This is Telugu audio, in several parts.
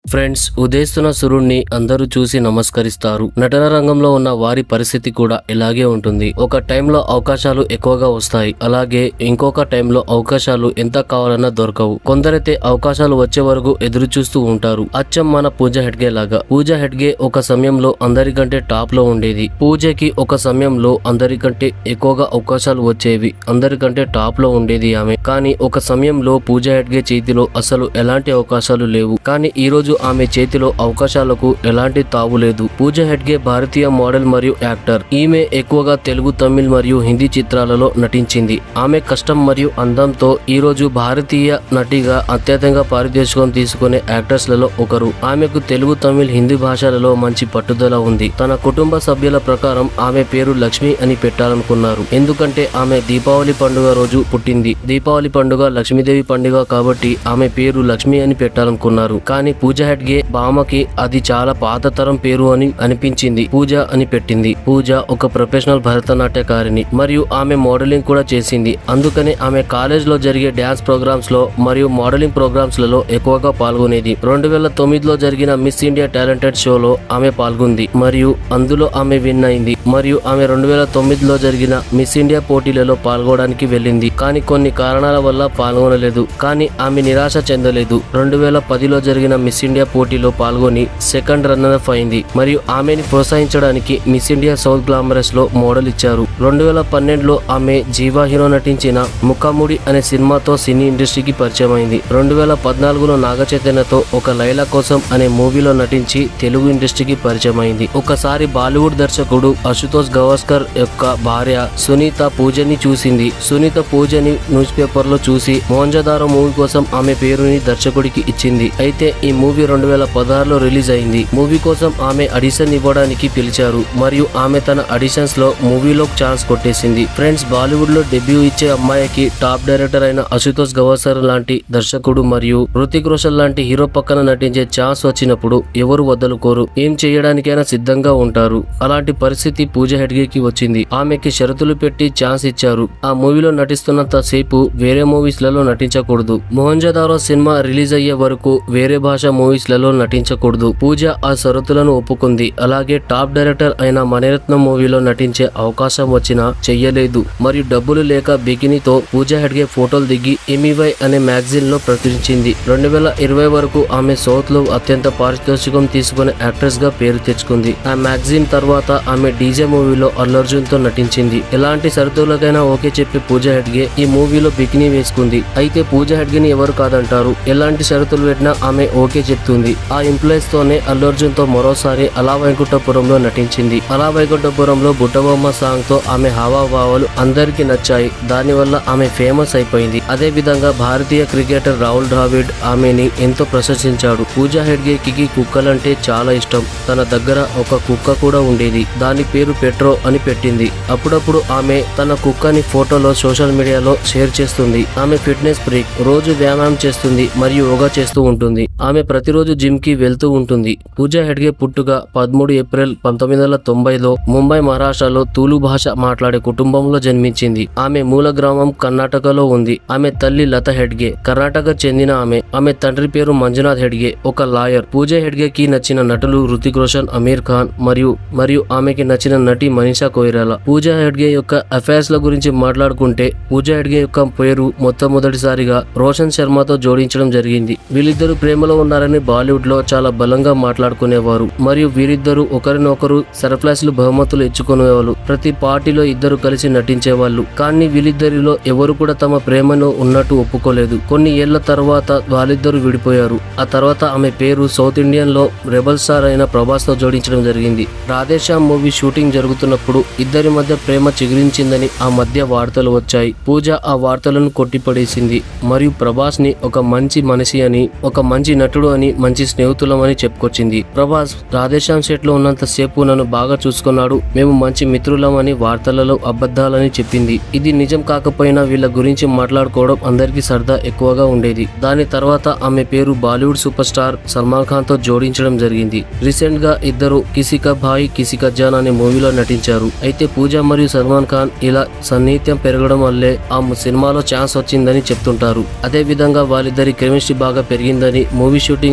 ఫ్రెండ్స్, ఉదయిస్తున్న సూర్యుడిని అందరూ చూసి నమస్కరిస్తారు. నటన రంగంలో ఉన్న వారి పరిస్థితి కూడా ఇలాగే ఉంటుంది. ఒక టైంలో అవకాశాలు ఎక్కువగా వస్తాయి, అలాగే ఇంకొక టైంలో అవకాశాలు ఎంత కావాలన్నా దొరకవు. కొందరైతే అవకాశాలు వచ్చే వరకు ఎదురు చూస్తూ ఉంటారు. అచ్చం మన పూజా హెగ్డే లాగా. పూజా హెగ్డే ఒక సమయంలో అందరికంటే టాప్ లో ఉండేది. పూజకి ఒక సమయంలో అందరికంటే ఎక్కువగా అవకాశాలు వచ్చేవి, అందరికంటే టాప్ లో ఉండేది ఆమె. కానీ ఒక సమయంలో పూజా హెగ్డే చేతిలో అసలు ఎలాంటి అవకాశాలు లేవు. కానీ ఈ రోజు ఆమె చేతిలో అవకాశాలకు ఎలాంటి తావు లేదు. పూజా హెగ్డే భారతీయ మోడల్ మరియు యాక్టర్. ఈమె ఎక్కువగా తెలుగు, తమిళ్ మరియు హిందీ చిత్రాలలో నటించింది. ఆమె కష్టం మరియు అందంతో ఈ రోజు భారతీయ నటిగా అత్యధికంగా పారితోషికం తీసుకునే యాక్టర్స్ లలో ఒకరు. ఆమెకు తెలుగు, తమిళ్, హిందీ భాషలలో మంచి పట్టుదల ఉంది. తన కుటుంబ సభ్యుల ప్రకారం ఆమె పేరు లక్ష్మి అని పెట్టాలనుకున్నారు. ఎందుకంటే ఆమె దీపావళి పండుగ రోజు పుట్టింది. దీపావళి పండుగ లక్ష్మీదేవి పండుగ కాబట్టి ఆమె పేరు లక్ష్మి అని పెట్టాలనుకున్నారు. కానీ పూజా హెగ్డే బామకి అది చాలా పాత తరం పేరు అని అనిపించింది. పూజ అని పెట్టింది. పూజ ఒక ప్రొఫెషనల్ భరతనాట్యకారిణి మరియు ఆమె మోడలింగ్ కూడా చేసింది. అందుకనే ఆమె కాలేజ్ లో జరిగే డ్యాన్స్ ప్రోగ్రామ్స్ లో మరియు మోడలింగ్ ప్రోగ్రామ్స్ లలో ఎక్కువగా పాల్గొనేది. 2009లో జరిగిన మిస్ ఇండియా టాలెంటెడ్ షోలో ఆమె పాల్గొంది మరియు అందులో ఆమె విన్ అయింది. మరియు ఆమె 2009లో జరిగిన మిస్ ఇండియా పోటీలలో పాల్గొనడానికి వెళ్ళింది. కానీ కొన్ని కారణాల వల్ల పాల్గొనలేదు. కానీ ఆమె నిరాశ చెందలేదు. 2010లో జరిగిన మిస్ ఇండియా పోటీలో పాల్గొని సెకండ్ రన్నర్ అప్ అయింది మరియు ఆమెని ప్రోత్సహించడానికి మిస్ ఇండియా సౌత్ గ్లామరస్ లో మోడల్ ఇచ్చారు. 2012లో ఆమె జీవా హీరో నటించిన ముఖముడి అనే సినిమాతో సినీ ఇండస్ట్రీకి పరిచయం అయింది. 2014లో నాగ చైతన్యతో ఒక లైలా కోసం అనే మూవీలో నటించి తెలుగు ఇండస్ట్రీకి పరిచయం అయింది. ఒకసారి బాలీవుడ్ దర్శకుడు అశుతోష్ గవాస్కర్ యొక్క భార్య సునీత పూజని చూసింది. సునీత పూజని న్యూస్ పేపర్ లో చూసి మోహన్జదారో మూవీ కోసం ఆమె పేరుని దర్శకుడికి ఇచ్చింది. అయితే ఈ మూవీ 2016లో రిలీజ్ అయింది. మూవీ కోసం ఆమె ఆడిషన్ ఇవ్వడానికి పిలిచారు మరియు ఆమె తన ఆడిషన్స్ లో మూవీలో ఛాన్స్ కొట్టేసింది. ఫ్రెండ్స్, బాలీవుడ్ లో డెబ్యూ ఇచ్చే అమ్మాయికి టాప్ డైరెక్టర్ అయిన అశుతోష్ గవాస్కర్ లాంటి దర్శకుడు మరియు హృతిక్ రోషన్ లాంటి హీరో పక్కన నటించే ఛాన్స్ వచ్చినప్పుడు ఎవరు వదులుకోరు, ఏం చేయడానికైనా సిద్ధంగా ఉంటారు. అలాంటి పరిస్థితి పూజా హెగ్డేకి వచ్చింది. ఆమెకి షరతులు పెట్టి ఛాన్స్ ఇచ్చారు. ఆ మూవీలో నటిస్తున్నంత సేపు వేరే మూవీస్ లలో నటించకూడదు. మోహన్జదారో సినిమా రిలీజ్ అయ్యే వరకు వేరే భాష మూవీస్ లలో నటించకూడదు. పూజ ఆ షరతులను ఒప్పుకుంది. అలాగే టాప్ డైరెక్టర్ అయిన మణిరత్నం మూవీలో నటించే అవకాశం వచ్చినా చెయ్యలేదు. మరియు డబ్బులు లేక బికినీతో పూజా హెగ్డే ఫోటోలు దిగి ఎంఈవై అనే మ్యాగజైన్ లో ప్రచురించింది. 2020 వరకు ఆమె సౌత్ లో అత్యంత పారితోషికం తీసుకునే యాక్ట్రెస్ గా పేరు తెచ్చుకుంది. ఆ మ్యాగజైన్ తర్వాత ఆమె డీజే మూవీలో అల్లు అర్జున్ తో నటించింది. ఎలాంటి షరతులకైనా ఓకే చెప్పి పూజా హెగ్డే ఈ మూవీలో బికినీ వేసుకుంది. అయితే పూజా హెగ్డేని ఎవరు కాదంటారు. ఎలాంటి షరతులు పెట్టినా ఆమె ఓకే చెప్తుంది. ఆ ఇంప్లాయీస్ తోనే అల్లు అర్జున్ తో మరోసారి అలా వైకుంఠపురంలో నటించింది. అలా వైకుంఠపురంలో బుట్టబొమ్మ సాంగ్ తో ఆమె హావభావాలు అందరికి నచ్చాయి. దానివల్ల ఆమె ఫేమస్ అయిపోయింది. అదే విధంగా భారతీయ క్రికెటర్ రాహుల్ ద్రావిడ్ ఆమెని ఎంతో ప్రశంసించాడు. పూజా హెగ్డేకి కుక్కలంటే చాలా ఇష్టం. తన దగ్గర ఒక కుక్క కూడా ఉండేది. దాని పేరు పెట్రో అని పెట్టింది. అప్పుడప్పుడు ఆమె తన కుక్కని ఫోటోలో సోషల్ మీడియాలో షేర్ చేస్తుంది. ఆమె ఫిట్నెస్ ఫ్రీక్. రోజు వ్యాయామం చేస్తుంది మరియు యోగా చేస్తూ ఉంటుంది. ఆమె ప్రతిరోజు జిమ్ కి వెళ్తూ ఉంటుంది. పూజా హెగ్డే పుట్టుక 13 ఏప్రిల్ 1990లో ముంబై, మహారాష్ట్రలో తులు భాష మాట్లాడే కుటుంబంలో జన్మించింది. ఆమె మూల గ్రామం కర్ణాటకలో ఉంది. ఆమె తల్లి లత హెగ్డే కర్ణాటక చెందిన ఆమె. ఆమె తండ్రి పేరు మంజునాథ్ హెగ్డే, ఒక లాయర్. పూజా హెగ్డేకి నచ్చిన నటులు హృతిక్ రోషన్, అమీర్ ఖాన్ మరియు ఆమెకి నచ్చిన నటి మనీషా కొయిరాలా. పూజా హెగ్డే యొక్క అఫైర్స్ ల గురించి మాట్లాడుకుంటే పూజా హెగ్డే యొక్క పేరు మొట్టమొదటిసారిగా రోషన్ శర్మతో జోడించడం జరిగింది. వీళ్ళిద్దరూ ప్రేమలో ఉన్నారని బాలీవుడ్ లో చాలా బలంగా మాట్లాడుకునేవారు మరియు వీరిద్దరూ ఒకరినొకరు సర్ప్రైజ్లు బహుమతులు ఇచ్చుకునేవాళ్ళు. ప్రతి పార్టీలో ఇద్దరు కలిసి నటించేవాళ్ళు. కానీ వీళ్ళిద్దరిలో ఎవరు కూడా తమ ప్రేమను ఉన్నట్టు ఒప్పుకోలేదు. కొన్ని ఏళ్ల తర్వాత వాళ్ళిద్దరూ విడిపోయారు. ఆ తర్వాత ఆమె పేరు సౌత్ ఇండియన్ లో రెబల్ స్టార్ అయిన ప్రభాస్ తో జోడించడం జరిగింది. రాధేశ్యామ్ మూవీ షూటింగ్ జరుగుతున్నప్పుడు ఇద్దరి మధ్య ప్రేమ చిగురించిందని ఆ మధ్య వార్తలు వచ్చాయి. పూజ ఆ వార్తలను కొట్టిపడేసింది మరియు ప్రభాస్ ని ఒక మంచి మనిషి అని, ఒక మంచి నటుడు అని, మంచి స్నేహితులం అని చెప్పుకొచ్చింది. ప్రభాస్ రాధేశ్యామ్ సెట్ లో ఉన్నంత సేపు నన్ను బాగా చూసుకున్నాడు, మేము మంచి మిత్రులం అని వార్తలలో అబద్ధాలని చెప్పింది. ఇది నిజం కాకపోయినా వీళ్ళ గురించి మాట్లాడుకోవడం అందరికీ సరదా ఎక్కువగా ఉండేది. దాని తర్వాత ఆమె పేరు బాలీవుడ్ సూపర్ స్టార్ సల్మాన్ ఖాన్ తో జోడించడం జరిగింది. రీసెంట్ గా ఇద్దరు కిసి కా భాయ్ కిసి కా జాన్ అనే మూవీలో నటించారు. అయితే పూజ మరియు సల్మాన్ ఖాన్ ఇలా సన్నిహిత్యం పెరగడం వల్లే ఆ సినిమాలో ఛాన్స్ వచ్చిందని చెప్తుంటారు. అదే విధంగా వాళ్ళిద్దరి కెమిస్ట్రీ బాగా పెరిగిందని, మూవీ షూటింగ్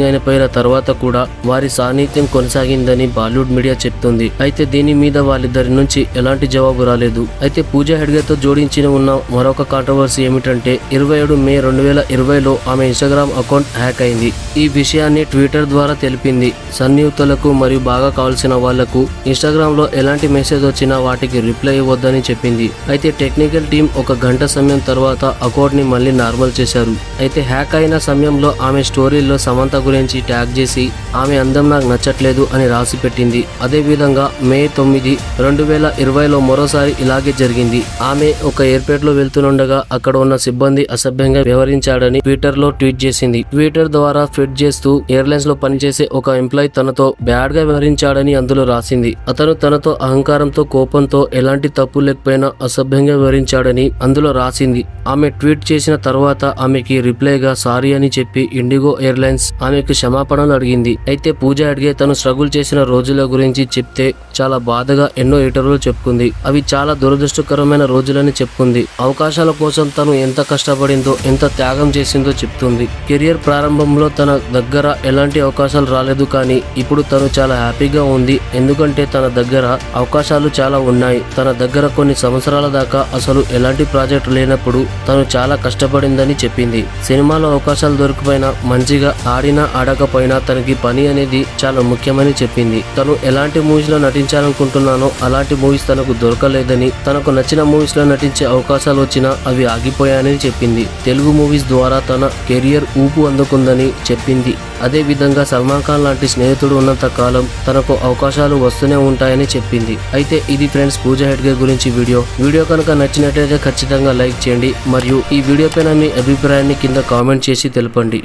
షూటింగ్ అయిపోయిన తర్వాత కూడా వారి సాన్నిధ్యం కొనసాగిందని బాలీవుడ్ మీడియా చెప్తుంది. అయితే దీని మీద వాళ్ళిద్దరి నుంచి ఎలాంటి జవాబు రాలేదు. అయితే పూజా హెగ్డేతో జోడించిన ఉన్న మరొక కాంట్రవర్సీ ఏమిటంటే 27 మే 2020లో ఆమె ఇన్స్టాగ్రామ్ అకౌంట్ హ్యాక్ అయింది. ఈ విషయాన్ని ట్విట్టర్ ద్వారా తెలిపింది. సన్నిహితులకు మరియు బాగా కావాల్సిన వాళ్లకు ఇన్స్టాగ్రామ్ లో ఎలాంటి మెసేజ్ వచ్చినా వాటికి రిప్లై ఇవ్వద్దని చెప్పింది. అయితే టెక్నికల్ టీం 1 గంట సమయం తర్వాత అకౌంట్ ని మళ్ళీ నార్మల్ చేశారు. అయితే హ్యాక్ అయిన సమయంలో ఆమె స్టోరీలో సమంత గురించి ట్యాగ్ చేసి ఆమె అందం నాకు నచ్చట్లేదు అని రాసి పెట్టింది. అదే విధంగా మే 9, 2020లో మరోసారి ఇలాగే జరిగింది. ఆమె ఒక ఎయిర్పోర్ట్ లో వెళ్తుండగా అక్కడ ఉన్న సిబ్బంది అసభ్యంగా వ్యవహరించాడని ట్విట్టర్ లో ట్వీట్ చేసింది. ట్విట్టర్ ద్వారా ఫిట్ చేస్తూ ఎయిర్లైన్స్ లో పనిచేసే ఒక ఎంప్లాయీ తనతో బ్యాడ్ గా వ్యవహరించాడని అందులో రాసింది. అతను తనతో అహంకారంతో కోపంతో ఎలాంటి తప్పు లేకపోయినా అసభ్యంగా వివరించాడని అందులో రాసింది. ఆమె ట్వీట్ చేసిన తర్వాత ఆమెకి రిప్లైగా సారీ అని చెప్పి ఇండిగో ఎయిర్లైన్స్ ఆమెకు క్షమాపణలు అడిగింది. అయితే పూజా హెగ్డే తను స్ట్రగుల్ చేసిన రోజుల గురించి చెప్తే చాలా బాధగా ఎన్నో ఇంటర్వ్యూలు చెప్పుకుంది. అవి చాలా దురదృష్టకరమైన రోజులని చెప్పుకుంది. అవకాశాల కోసం తను ఎంత కష్టపడిందో, ఎంత త్యాగం చేసిందో చెప్తుంది. కెరియర్ ప్రారంభంలో తన దగ్గర ఎలాంటి అవకాశాలు రాలేదు, కానీ ఇప్పుడు తను చాలా హ్యాపీగా ఉంది. ఎందుకంటే తన దగ్గర అవకాశాలు చాలా ఉన్నాయి. తన దగ్గర కొన్ని సంవత్సరాల దాకా అసలు ఎలాంటి ప్రాజెక్టు లేనప్పుడు తను చాలా కష్టపడిందని చెప్పింది. సినిమాలో అవకాశాలు దొరికిపోయినా, మంచిగా ఆడినా ఆడకపోయినా తనకి పని అనేది చాలా ముఖ్యమని చెప్పింది. తను ఎలాంటి మూవీస్ లో నటించాలనుకుంటున్నానో అలాంటి మూవీస్ తనకు దొరకలేదని, తనకు నచ్చిన మూవీస్ లో నటించే అవకాశాలు వచ్చినా అవి ఆగిపోయాయని చెప్పింది. తెలుగు మూవీస్ ద్వారా తన కెరియర్ ఊపు అందుకుందని చెప్పింది. అదే విధంగా సల్మాన్ ఖాన్ లాంటి స్నేహితుడు ఉన్నంత కాలం తనకు అవకాశాలు వస్తూనే ఉంటాయని చెప్పింది. అయితే ఇది ఫ్రెండ్స్ పూజా హెగ్డే గురించి వీడియో కనుక నచ్చినట్లయితే ఖచ్చితంగా లైక్ చేయండి. మరియు ఈ వీడియో పైన మీ అభిప్రాయాన్ని కింద కామెంట్ చేసి తెలపండి.